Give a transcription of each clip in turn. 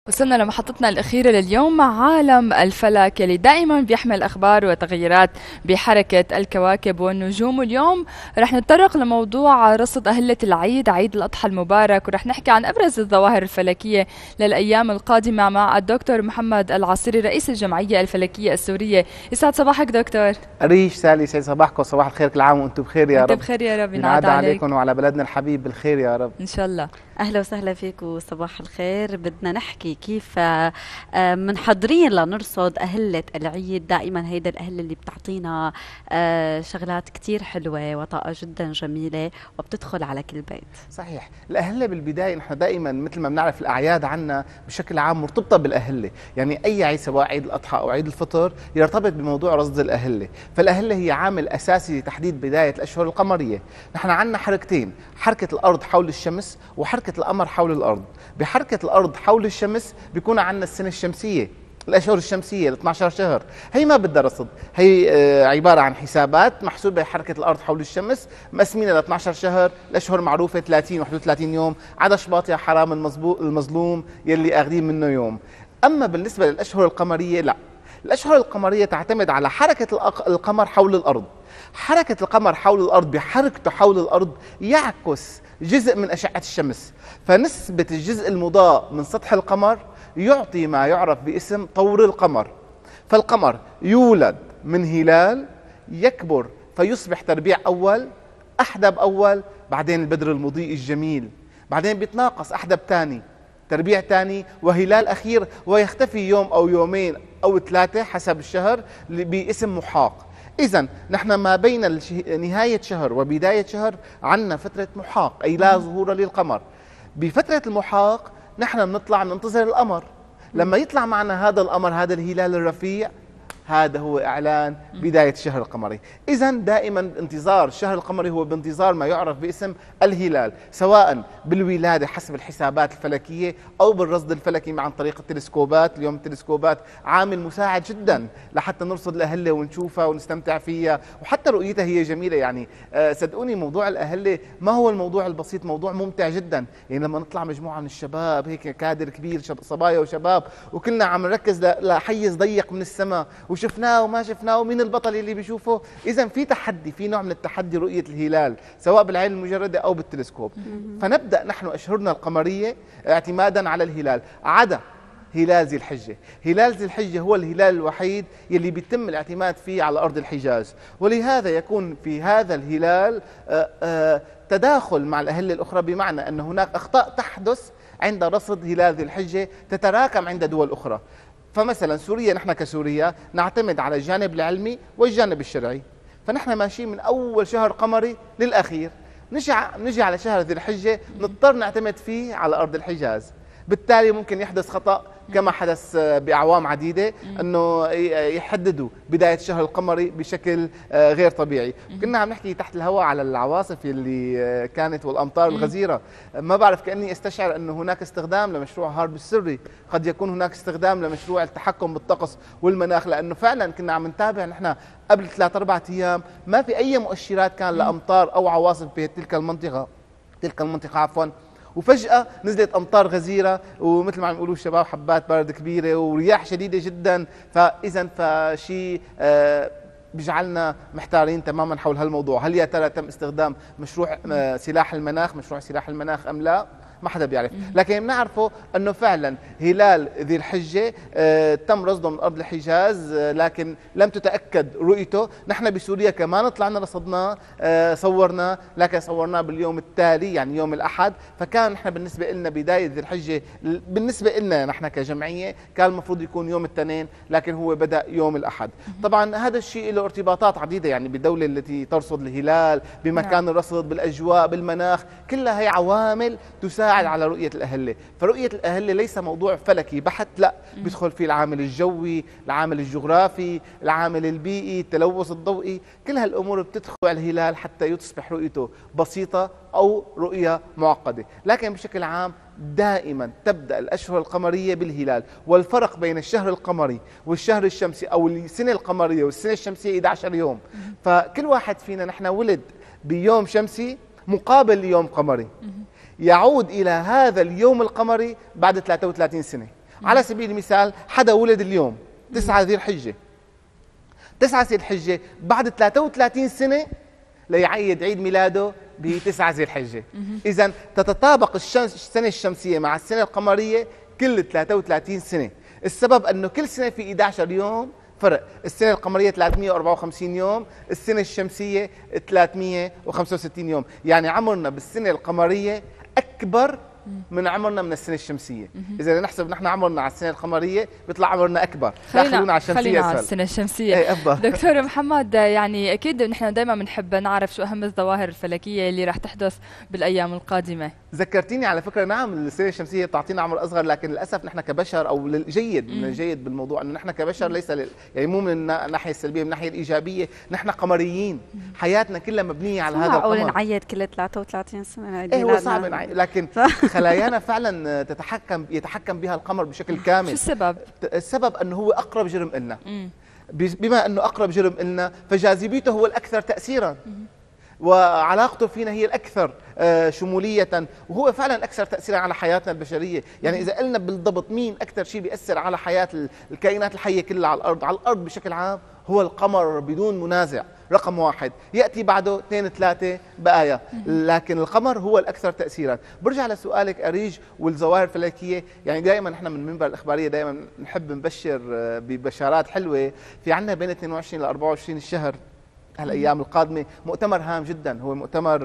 وصلنا لمحطتنا الأخيرة لليوم مع عالم الفلك اللي دائما بيحمل أخبار وتغييرات بحركة الكواكب والنجوم. واليوم رح نتطرق لموضوع رصد أهلة العيد، عيد الأضحى المبارك، ورح نحكي عن أبرز الظواهر الفلكية للأيام القادمة مع الدكتور محمد العاصري رئيس الجمعية الفلكية السورية. يسعد صباحك دكتور. أريش سالي، سعيد صباحكم، صباح الخير، كل عام وأنتم بخير يا رب. أنت بخير يا رب، ينعاد عليكم وعلى بلدنا الحبيب بالخير يا رب إن شاء الله. أهلا وسهلا فيك وصباح الخير. بدنا نحكي كيف منحضرين لنرصد أهلة العيد. دائما هيدا الأهلة اللي بتعطينا شغلات كتير حلوة وطاقة جدا جميلة وبتدخل على كل بيت. صحيح. الأهلة بالبداية نحن دائما مثل ما بنعرف الأعياد عنا بشكل عام مرتبطة بالأهلة، يعني أي عيد سواء عيد الأضحى أو عيد الفطر يرتبط بموضوع رصد الأهلة. فالأهلة هي عامل أساسي لتحديد بداية الأشهر القمرية. نحن عنا حركتين، حركة الأرض حول الشمس وحركة القمر حول الأرض. بحركة الأرض حول الشمس بيكون عنا السنة الشمسية، الأشهر الشمسية ال 12 شهر، هي ما بدها رصد، هي عبارة عن حسابات محسوبة حركة الأرض حول الشمس، مقسمينها ل 12 شهر، الأشهر معروفة 30 31 يوم، عدا شباط يا حرام المظلوم يلي أخذين منه يوم. أما بالنسبة للأشهر القمرية لا، الأشهر القمرية تعتمد على حركة القمر حول الأرض. حركة القمر حول الأرض بحركته حول الأرض يعكس جزء من أشعة الشمس، فنسبة الجزء المضاء من سطح القمر يعطي ما يعرف باسم طور القمر. فالقمر يولد من هلال، يكبر فيصبح تربيع أول، أحدب أول، بعدين البدر المضيء الجميل، بعدين بيتناقص أحدب ثاني، تربيع ثاني، وهلال أخير، ويختفي يوم أو يومين أو ثلاثة حسب الشهر باسم محاق. إذن نحن ما بين نهاية شهر وبداية شهر عندنا فترة محاق، أي لا ظهور للقمر. بفترة المحاق نحن بنطلع ننتظر القمر، لما يطلع معنا هذا القمر، هذا الهلال الرفيع، هذا هو إعلان بداية الشهر القمري. إذن دائما انتظار الشهر القمري هو بانتظار ما يعرف باسم الهلال، سواء بالولادة حسب الحسابات الفلكية أو بالرصد الفلكي عن طريق التلسكوبات. اليوم التلسكوبات عامل مساعد جدا لحتى نرصد الأهلة ونشوفها ونستمتع فيها، وحتى رؤيتها هي جميلة. يعني صدقوني موضوع الأهلة ما هو الموضوع البسيط، موضوع ممتع جدا. يعني لما نطلع مجموعة من الشباب هيك كادر كبير، صبايا وشباب، وكلنا عم نركز لحيز ضيق من السماء، وشفناه وما شفناه، ومين البطل اللي بيشوفه. إذا في تحدي، في نوع من التحدي رؤية الهلال سواء بالعين المجردة أو بالتلسكوب. فنبدأ نحن أشهرنا القمرية اعتمادا على الهلال، عدا هلال ذي الحجة. هلال ذي الحجة هو الهلال الوحيد يلي بيتم الاعتماد فيه على أرض الحجاز، ولهذا يكون في هذا الهلال تداخل مع الأهلة الأخرى، بمعنى أن هناك أخطاء تحدث عند رصد هلال ذي الحجة تتراكم عند دول أخرى. فمثلا سوريا، نحن كسوريا نعتمد على الجانب العلمي والجانب الشرعي، فنحن ماشيين من أول شهر قمري للأخير. نجي على شهر ذي الحجة نضطر نعتمد فيه على أرض الحجاز، بالتالي ممكن يحدث خطأ كما حدث بأعوام عديدة، أنه يحددوا بداية الشهر القمري بشكل غير طبيعي. كنا عم نحكي تحت الهواء على العواصف اللي كانت والأمطار الغزيرة، ما بعرف كأني استشعر أنه هناك استخدام لمشروع هارب السري، قد يكون هناك استخدام لمشروع التحكم بالطقس والمناخ، لأنه فعلا كنا عم نتابع نحن قبل 3-4 أيام ما في أي مؤشرات كان لأمطار أو عواصف بتلك المنطقة عفوا، وفجأة نزلت أمطار غزيرة، ومثل ما عم يقولوا الشباب حبات برد كبيرة ورياح شديدة جدا. فإذا فشيء بيجعلنا محتارين تماما حول هالموضوع. هل يا ترى تم استخدام مشروع سلاح المناخ أم لا؟ ما حدا بيعرف، لكن بنعرفه انه فعلا هلال ذي الحجه تم رصده من ارض الحجاز، لكن لم تتاكد رؤيته. نحن بسوريا كمان طلعنا رصدناه، صورناه، لكن صورناه باليوم التالي يعني يوم الاحد. فكان نحن بالنسبه لنا بدايه ذي الحجه، بالنسبه لنا نحن كجمعيه كان المفروض يكون يوم الاثنين، لكن هو بدا يوم الاحد. طبعا هذا الشيء له ارتباطات عديده، يعني بالدوله التي ترصد الهلال، بمكان الرصد، بالاجواء، بالمناخ، كلها هي عوامل تساعد على رؤية الأهلة. فرؤية الأهلة ليس موضوع فلكي بحت، لا، بيدخل فيه العامل الجوي، العامل الجغرافي، العامل البيئي، التلوث الضوئي، كل هالأمور بتدخل على الهلال حتى يصبح رؤيته بسيطة أو رؤية معقدة. لكن بشكل عام دائما تبدأ الأشهر القمرية بالهلال، والفرق بين الشهر القمري والشهر الشمسي أو السنة القمرية والسنة الشمسية 11 يوم. فكل واحد فينا نحن ولد بيوم شمسي مقابل ليوم قمري، يعود إلى هذا اليوم القمري بعد 33 سنة. على سبيل المثال حدا ولد اليوم 9 ذي الحجة، 9 ذي الحجة بعد 33 سنة ليعيد عيد ميلاده ب 9 ذي الحجة. إذا تتطابق السنة الشمسية مع السنة القمرية كل 33 سنة. السبب أنه كل سنة في 11 يوم فرق، السنة القمرية 354 يوم، السنة الشمسية 365 يوم، يعني عمرنا بالسنة القمرية أكبر من عمرنا من السنة الشمسية. إذا نحسب نحن عمرنا على السنة القمرية بيطلع عمرنا أكبر. خلينا على الشمسية خلينا على أسهل. السنة الشمسية. ايه أفضل. دكتور محمد، يعني أكيد نحن دائما بنحب نعرف شو أهم الظواهر الفلكية اللي راح تحدث بالأيام القادمة. ذكرتيني على فكرة، نعم السنة الشمسية بتعطينا عمر أصغر، لكن للأسف نحن كبشر أو الجيد من الجيد بالموضوع أنه نحن كبشر ليس يعني مو من الناحية السلبية، من الناحية الإيجابية نحن قمريين، حياتنا كلها مبنية على هذا القمر. معقول نعيد كل 33 سنة؟ ايه هو صعب لكن خلايانا فعلا يتحكم بها القمر بشكل كامل. شو السبب؟ السبب أنه هو أقرب جرم لنا. بما أنه أقرب جرم لنا فجاذبيته هو الأكثر تأثيرا، وعلاقته فينا هي الأكثر شمولية، وهو فعلا أكثر تأثيرا على حياتنا البشرية. يعني إذا قلنا بالضبط مين أكثر شيء بيأثر على حياة الكائنات الحية كلها على الأرض بشكل عام، هو القمر بدون منازع رقم واحد، يأتي بعده 2 3 بقايا، لكن القمر هو الأكثر تأثيرا. برجع لسؤالك أريج والظواهر الفلكية، يعني دائما نحن من منبر الإخبارية دائما نحب نبشر ببشارات حلوة. في عنا بين 22 ل 24 الشهر هالايام القادمه مؤتمر هام جدا، هو مؤتمر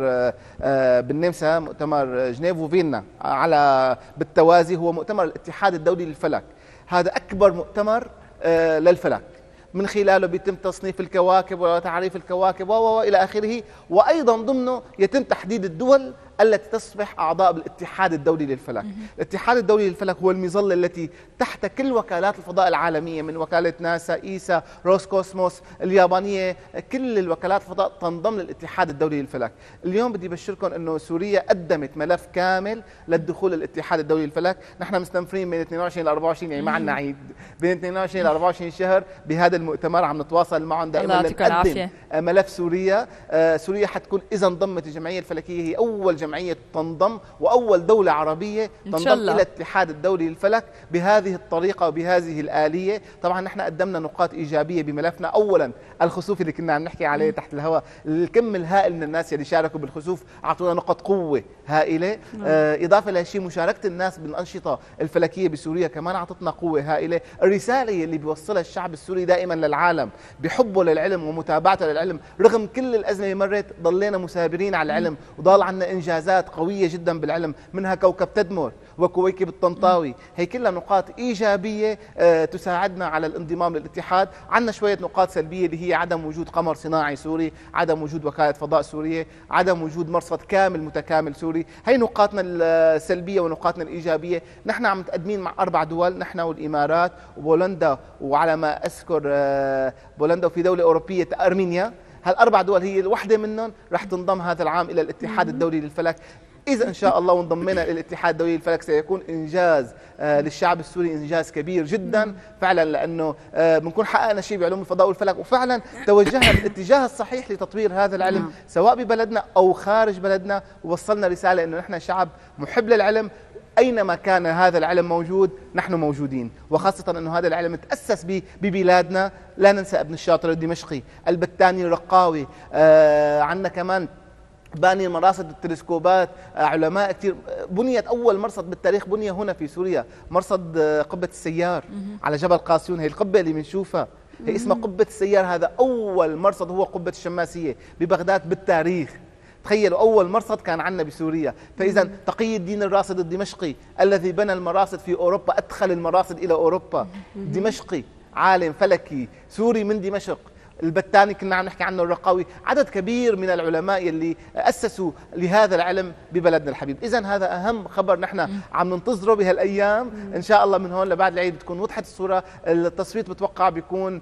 بالنمسا، مؤتمر جنيف وفيينا، على بالتوازي هو مؤتمر الاتحاد الدولي للفلك. هذا اكبر مؤتمر للفلك، من خلاله بيتم تصنيف الكواكب وتعريف الكواكب والى اخره، وايضا ضمنه يتم تحديد الدول التي تصبح اعضاء بالاتحاد الدولي للفلك. الاتحاد الدولي للفلك هو المظله التي تحت كل وكالات الفضاء العالميه، من وكاله ناسا، ايسا، روسكوسموس، اليابانيه، كل الوكالات الفضاء تنضم للاتحاد الدولي للفلك. اليوم بدي بشركم انه سوريا قدمت ملف كامل للدخول للاتحاد الدولي للفلك. نحن مستنفرين من 22 ل 24، يعني ما عندنا عيد، بين 22 ل 24 شهر بهذا المؤتمر عم نتواصل معهم دائما لنقدم ملف سوريا. سوريا حتكون اذا انضمت الجمعيه الفلكيه هي اول جمعيه تنضم واول دوله عربيه تنضم الى الاتحاد الدولي للفلك بهذه الطريقه وبهذه الاليه. طبعا نحن قدمنا نقاط ايجابيه بملفنا، اولا الخسوف اللي كنا عم نحكي عليه تحت الهواء، الكم الهائل من الناس اللي شاركوا بالخسوف اعطونا نقط قوه هائله. اضافه لهالشيء مشاركه الناس بالانشطه الفلكيه بسوريا كمان اعطتنا قوه هائله. الرساله اللي بيوصلها الشعب السوري دائما للعالم بحبه للعلم ومتابعته للعلم، رغم كل الازمه اللي مرت ضلينا مثابرين على العلم، وضل عندنا انجازات قويه جدا بالعلم، منها كوكب تدمر وكويكب الطنطاوي، هي كلها نقاط ايجابيه تساعدنا على الانضمام للاتحاد. عندنا شويه نقاط سلبيه اللي هي عدم وجود قمر صناعي سوري، عدم وجود وكاله فضاء سوريه، عدم وجود مرصد كامل متكامل سوري. هي نقاطنا السلبيه ونقاطنا الايجابيه. نحن عم متقدمين مع 4 دول، نحن والامارات وبولندا، وعلى ما اذكر بولندا، وفي دوله اوروبيه ارمينيا. هال4 دول هي الوحده منهم رح تنضم هذا العام الى الاتحاد الدولي للفلك. إذا إن شاء الله وانضمينا للاتحاد الدولي للفلك سيكون إنجاز للشعب السوري، إنجاز كبير جدا فعلا، لأنه بنكون حققنا شيء بعلوم الفضاء والفلك، وفعلا توجهنا بالاتجاه الصحيح لتطوير هذا العلم سواء ببلدنا أو خارج بلدنا، ووصلنا رسالة أنه نحن شعب محب للعلم، أينما كان هذا العلم موجود نحن موجودين، وخاصة أنه هذا العلم تأسس ببلادنا. لا ننسى ابن الشاطر الدمشقي، البتاني الرقاوي، عندنا كمان باني المراصد التلسكوبات، علماء كثير. بنيت أول مرصد بالتاريخ بني هنا في سوريا، مرصد قبة السيار على جبل قاسيون، هي القبة اللي بنشوفها هي اسمها قبة السيار. هذا أول مرصد هو قبة الشماسية ببغداد بالتاريخ. تخيلوا أول مرصد كان عندنا بسوريا. فإذا تقي الدين الراصد الدمشقي الذي بنى المراصد في أوروبا، أدخل المراصد إلى أوروبا، دمشقي، عالم فلكي سوري من دمشق. البتاني كنا عم نحكي عنه، الرقاوي، عدد كبير من العلماء اللي أسسوا لهذا العلم ببلدنا الحبيب. إذن هذا أهم خبر نحن عم ننتظره بهالأيام. إن شاء الله من هون لبعد العيد بتكون وضحت الصورة. التصويت بتوقع بيكون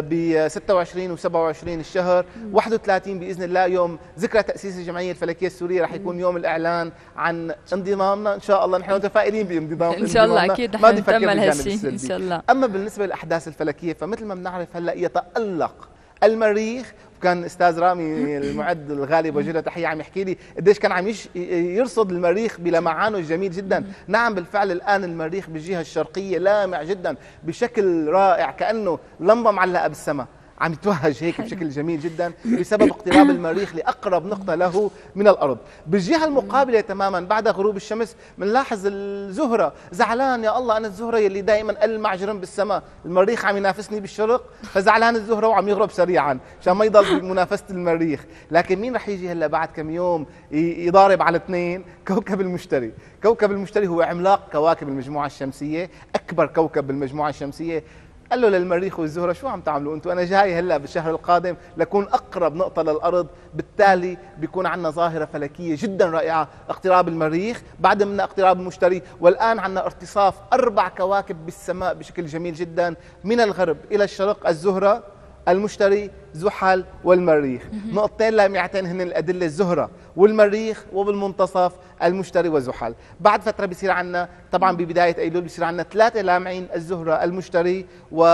ب 26 و27 الشهر، 31 بإذن الله يوم ذكرى تأسيس الجمعية الفلكية السورية رح يكون يوم الإعلان عن انضمامنا. إن شاء الله نحن متفائلين بانضمامنا إن شاء الله، أكيد رح نتأمل هالشيء إن شاء الله. أما بالنسبة للأحداث الفلكية فمثل ما بنعرف هلأ يتألق المريخ وكان استاذ رامي المعد الغالي بوجه له تحيه عم يحكي لي قديش كان عم يرصد المريخ بلمعانه الجميل جدا. نعم بالفعل الان المريخ بالجهه الشرقيه لامع جدا بشكل رائع كانه لمبه معلقه بالسماء، عم يتوهج هيك بشكل جميل جدا بسبب اقتراب المريخ لاقرب نقطه له من الارض. بالجهه المقابله تماما بعد غروب الشمس بنلاحظ الزهره، زعلان يا الله انا الزهره يلي دائما ألمع جرم بالسماء، المريخ عم ينافسني بالشرق فزعلان الزهره وعم يغرب سريعا عشان ما يضل بمنافسه المريخ. لكن مين رح يجي هلا بعد كم يوم يضارب على اثنين؟ كوكب المشتري. كوكب المشتري هو عملاق كواكب المجموعه الشمسيه، اكبر كوكب بالمجموعه الشمسيه. قال له للمريخ والزهرة شو عم تعملوا انتم؟ انا جاي هلا بالشهر القادم لكون اقرب نقطة للارض، بالتالي بيكون عندنا ظاهرة فلكية جدا رائعة، اقتراب المريخ، بعد منا اقتراب المشتري، والان عندنا ارتصاف 4 كواكب بالسماء بشكل جميل جدا من الغرب الى الشرق، الزهرة، المشتري، زحل والمريخ. نقطتين لامعتين هن الأدلة، الزهرة والمريخ، وبالمنتصف المشتري وزحل. بعد فترة بيصير عندنا طبعا ببداية أيلول بيصير عندنا 3 لامعين، الزهرة، المشتري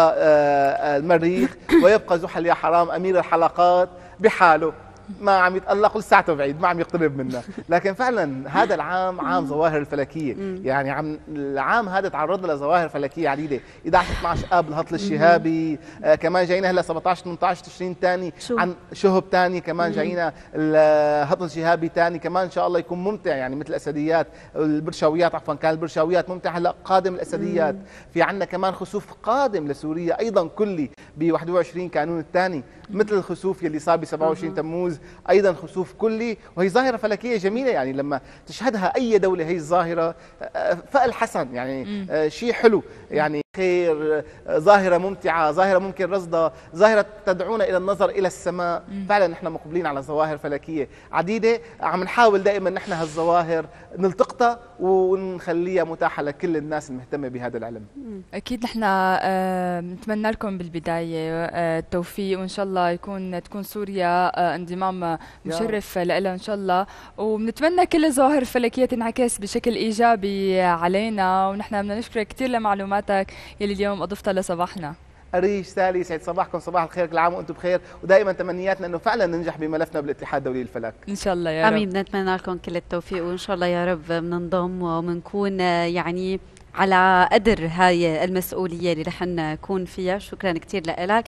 والمريخ، ويبقى زحل يا حرام أمير الحلقات بحاله، ما عم يتألق لساعته بعيد، ما عم يقترب منا. لكن فعلا هذا العام عام ظواهر الفلكية، يعني العام هذا تعرض لظواهر فلكية عديدة. 11 12 اب الهطل الشهابي، كمان جاينا هلا 17 18 تشرين ثاني عن شهب ثاني، كمان جاينا الهطل الشهابي ثاني كمان ان شاء الله يكون ممتع، يعني مثل الاسديات البرشاويات، عفوا كان البرشاويات ممتع، هلا قادم الاسديات. في عندنا كمان خسوف قادم لسوريا ايضا كلي ب 21 كانون الثاني، مثل الخسوف يلي صار ب 27 تموز، ايضا خسوف كلي، وهي ظاهره فلكيه جميله. يعني لما تشهدها اي دوله هي الظاهره فأل حسن، يعني شيء حلو، يعني خير، ظاهره ممتعه، ظاهره ممكن رصدها، ظاهره تدعونا الى النظر الى السماء. فعلا نحن مقبلين على ظواهر فلكيه عديده، عم نحاول دائما نحن هالظواهر نلتقطها ونخليها متاحه لكل الناس المهتمه بهذا العلم. اكيد نحن نتمنى لكم بالبدايه التوفيق، وان شاء الله تكون سوريا انضمام مشرف لها ان شاء الله، وبنتمنى كل الظواهر الفلكيه تنعكس بشكل ايجابي علينا. ونحن بدنا نشكرك كثير لمعلوماتك يلي اليوم اضفتها لصباحنا. أريج، سالي، يسعد صباحكم، صباح الخير، كل عام وانتم بخير، ودائما تمنياتنا انه فعلا ننجح بملفنا بالاتحاد الدولي للفلك. ان شاء الله يا رب. امين، نتمنى لكم كل التوفيق، وان شاء الله يا رب بننضم وبنكون يعني على قدر هاي المسؤوليه اللي رح نكون فيها. شكرا كثير لك.